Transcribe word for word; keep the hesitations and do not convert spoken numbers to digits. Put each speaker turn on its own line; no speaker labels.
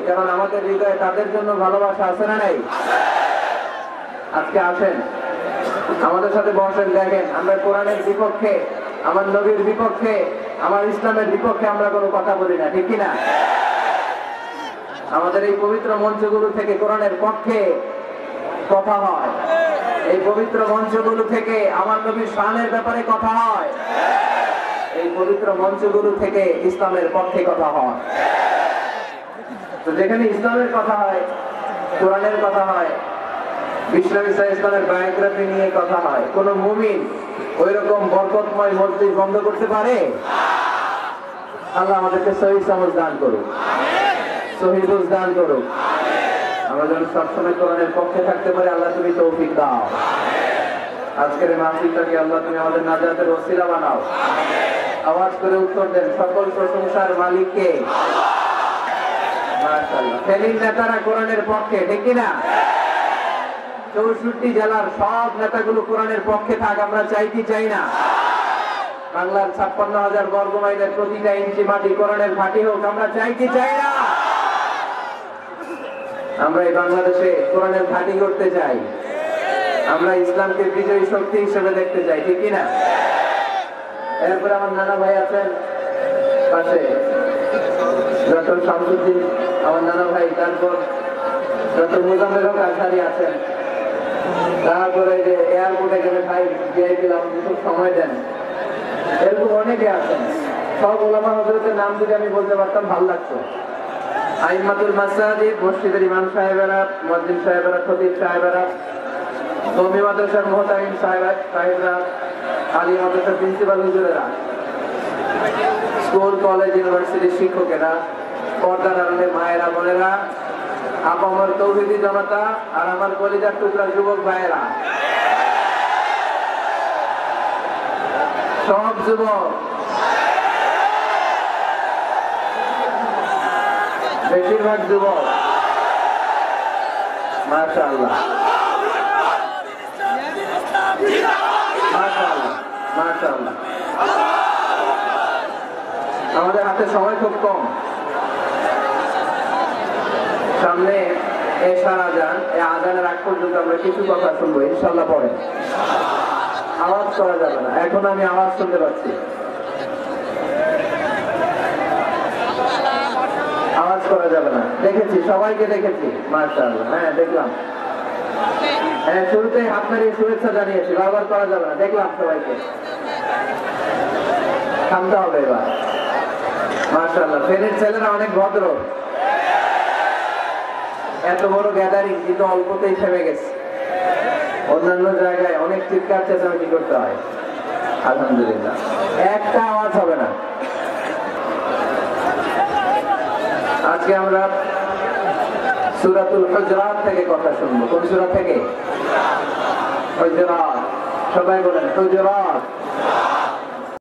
কারণ আমাদের হৃদয়ে তাদের জন্য ভালোবাসা আছে না নাই? আজকে আসেন আমাদের সাথে বসেন, দেখেন আমরা কোরআনের বিপক্ষে, আমার নবীর বিপক্ষে, আমার ইসলামের বিপক্ষে আমরা কোনো কথা বলি না, ঠিক কিনা? আমাদের এই পবিত্র মঞ্চগুলো থেকে কোরআনের পক্ষে কথা হয়, এই পবিত্র মঞ্চগুলো থেকে আমার নবীর শানের ব্যাপারে কথা হয়, এই পবিত্র মঞ্চগুলো থেকে ইসলামের পক্ষে কথা হয়। তো যেখানে ইসলামের কথা হয়, কোরআনের কথা হয়, বিশ্ব ইসলামের বায়োগ্রাফি নিয়ে কথা হয়, কোন মুমিন ওই রকম বরকতময় মজলিস বন্ধ করতে পারে? আল্লাহ আমাদেরকে সহি সমঝ দান করুক, সহি বুঝ দান করুক। আমরা যেন সবসময় কোরআনের পক্ষে থাকতে পারি। আল্লাহ তুমি তৌফিক দাও। আজকের মাহফিলটাকে আল্লাহ তুমি আমাদের নাজাতের ওসিলা বানাও। আওয়াজ করে উত্তর দেন, সকল প্রশংসার মালিককে। মাশাআল্লাহ। ফেনীর নেতারা কোরআনের পক্ষে, ঠিক কিনা? চৌষট্টি জেলার সব নেতাগুলো কোরআনের পক্ষে থাক, আমরা চাই কি চাই না? বাংলার ছাপ্পান্ন হাজার বর্গ মাইলের প্রতিটা ইঞ্চি মাটি কোরআনের ঘাঁটি হোক, আমরা চাই কি চাই না? আমরা এই বাংলাদেশে কোরআনের ঘাঁটি করতে চাই, আমরা ইসলামকে বিজয়ী শক্তি হিসেবে দেখতে চাই, ঠিক কিনা? এরপরে আমার নানা ভাই আছেন পাশে, ডক্টর শামসুদ্দিন আমার নানা ভাই, তারপর ডক্টর মুজাম্মেল হক আজহারি আছেন, তারপরে যে এয়ারপোর্টে গেলে ভাই ভিআইপি খুব সময় দেন, এরকম অনেকে আছেন। সব ওলামা হযরতের নাম যদি আমি বলতে পারতাম ভালো লাগতো। আইম্মাতুল মাসাজিদ, মসজিদের ইমাম সাহেবেরা, মুয়াজ্জিন সাহেবেরা, খতিব সাহেবেরা, কওমি মাদ্রাসার মুহতামিম সাহেবরা, আলিয়া মাদ্রাসার প্রিন্সিপাল হুজুরেরা, স্কুল কলেজ ইউনিভার্সিটির শিক্ষকেরা, পর্দার আড়ালে মায়েরা বোনেরা, আপামর তৌহিদি জনতা, আর আমার কলিজার টুকরা যুবক ভাইয়েরা, সব যুবক, বেশিরভাগ যুবক, মাশাআল্লাহ মাশাআল্লাহ মাশাআল্লাহ। আমাদের হাতে সময় খুব কম, সামনে এশার আজান, এই আজানের আগ পর্যন্ত আমরা কিছু কথা শুনবো ইনশাআল্লাহ। পরে আওয়াজ করা যাবে না, এখন আমি আওয়াজ শুনতে পাচ্ছি, আওয়াজ করা যাবে না। দেখেছি, সবাইকে দেখেছি, মাশাআল্লাহ। হ্যাঁ দেখলাম, হ্যাঁ শুরুতেই হাত নাড়িয়ে শুভেচ্ছা জানিয়েছি, বারবার করা যাবে না, দেখলাম সবাইকে। থামতে হবে এবার। মাশাআল্লাহ, ফেনীর ছেলেরা অনেক ভদ্র, এত বড় গ্যাদারিং কিন্তু অল্পতেই থেমে গেছে। অন্যান্য জায়গায় অনেক চিৎকার চেঁচামেচি করতে হয়, আলহামদুলিল্লাহ একটা আওয়াজ হবে না। আজকে আমরা সূরাতুল হুজরাত থেকে কথা শুনবো। কোন সূরা থেকে? হুজরাত। সবাই বলেন হুজরাত।